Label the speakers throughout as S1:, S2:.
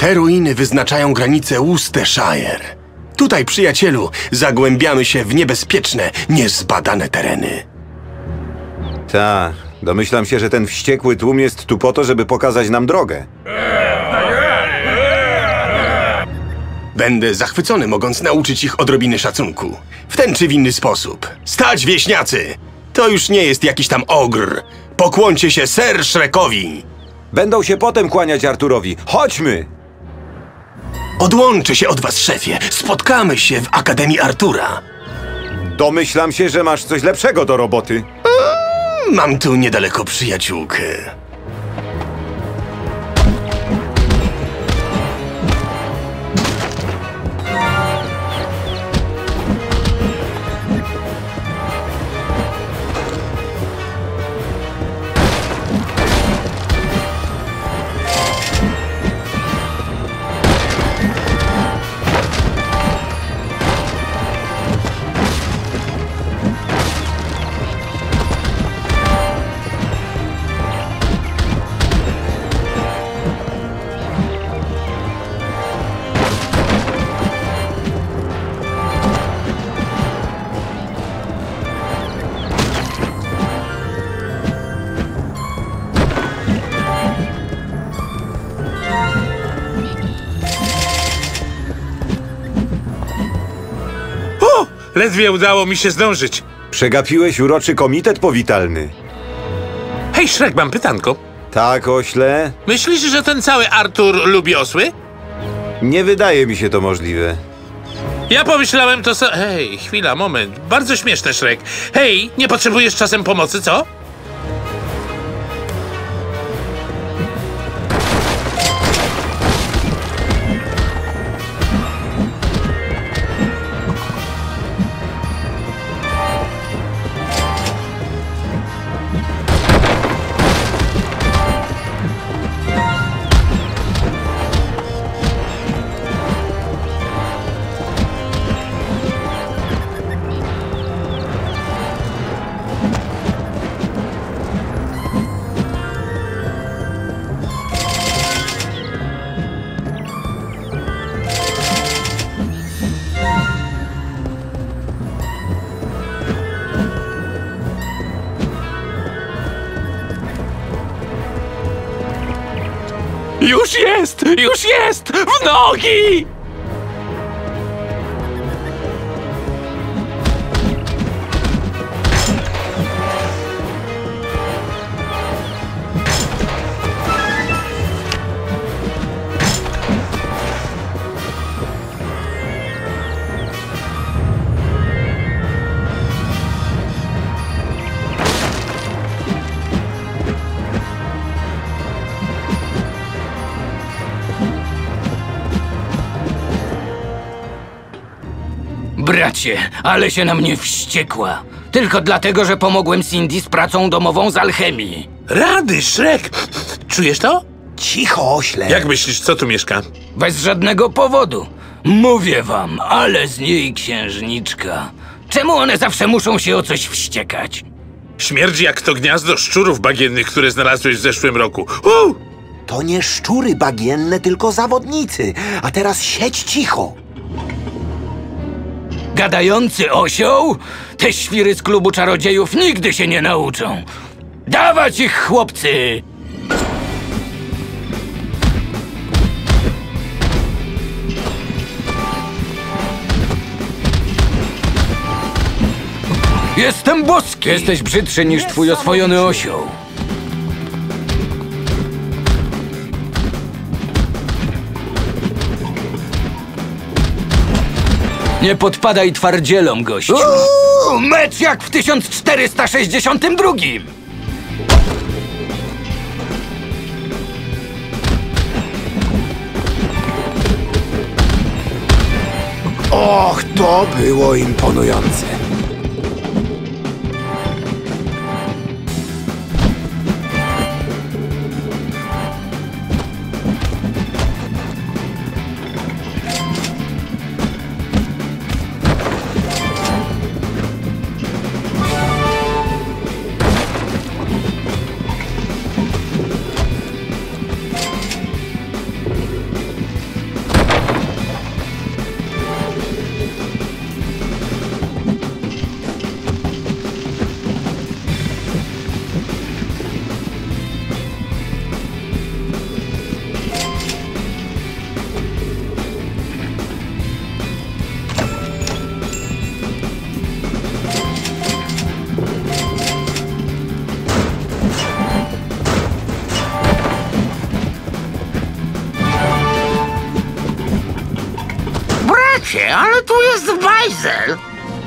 S1: Te ruiny wyznaczają granicę Worcestershire. Tutaj, przyjacielu, zagłębiamy się w niebezpieczne, niezbadane tereny.
S2: Tak, domyślam się, że ten wściekły tłum jest tu po to, żeby pokazać nam drogę.
S1: Będę zachwycony, mogąc nauczyć ich odrobiny szacunku. W ten czy w inny sposób. Stać, wieśniacy! To już nie jest jakiś tam ogr. Pokłońcie się Ser Shrek-owi.
S2: Będą się potem kłaniać Arturowi. Chodźmy!
S1: Odłączę się od was, szefie. Spotkamy się w Akademii Artura.
S2: Domyślam się, że masz coś lepszego do roboty.
S1: Mam tu niedaleko przyjaciółkę.
S3: Ledwie udało mi się zdążyć.
S2: Przegapiłeś uroczy komitet powitalny.
S3: Hej, Shrek, mam pytanko.
S2: Tak, ośle?
S3: Myślisz, że ten cały Artur lubi osły?
S2: Nie wydaje mi się to możliwe.
S3: Ja pomyślałem to so... Hej, chwila, moment. Bardzo śmieszne, Shrek. Hej, nie potrzebujesz czasem pomocy, co?
S1: Już jest! W nogi!
S4: Bracie, ale się na mnie wściekła. Tylko dlatego, że pomogłem Cindy z pracą domową z alchemii.
S3: Rady, Shrek! Czujesz to?
S5: Cicho, ośle.
S3: Jak myślisz, co tu mieszka?
S4: Bez żadnego powodu. Mówię wam, ale z niej księżniczka. Czemu one zawsze muszą się o coś wściekać?
S3: Śmierdzi jak to gniazdo szczurów bagiennych, które znalazłeś w zeszłym roku.
S5: To nie szczury bagienne, tylko zawodnicy. A teraz siedź cicho.
S4: Gadający osioł? Te świry z klubu czarodziejów nigdy się nie nauczą. Dawać ich, chłopcy! Jestem boski! Jesteś brzydszy niż twój oswojony osioł. Nie podpadaj twardzielom, gościu. Mecz jak w 1462.
S5: Och, to było imponujące.
S6: się, ale tu jest bajzel.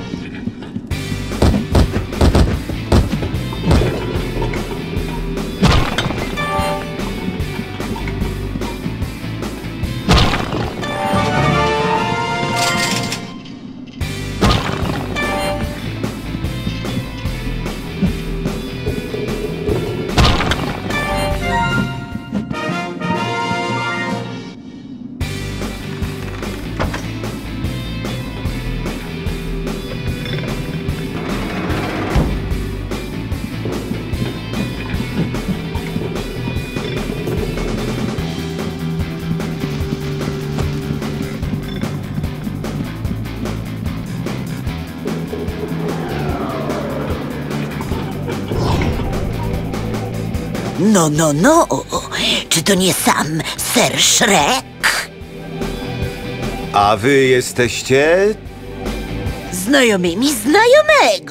S7: No. Czy to nie sam Ser Shrek?
S2: A wy jesteście...
S7: Znajomymi znajomego.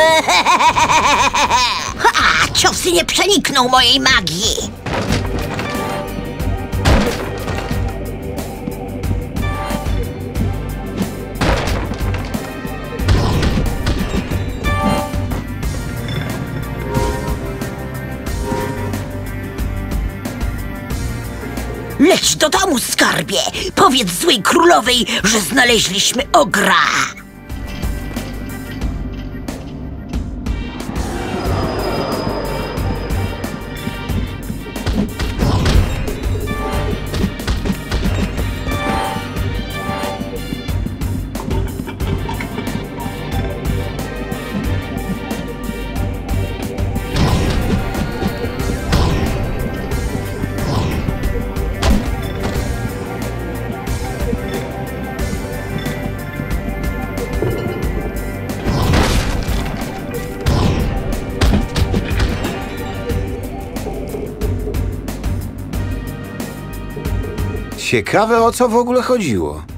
S7: Ha! Ciosy nie przenikną mojej magii. Leć do domu, skarbie! Powiedz złej królowej, że znaleźliśmy ogra!
S2: Ciekawe, o co w ogóle chodziło.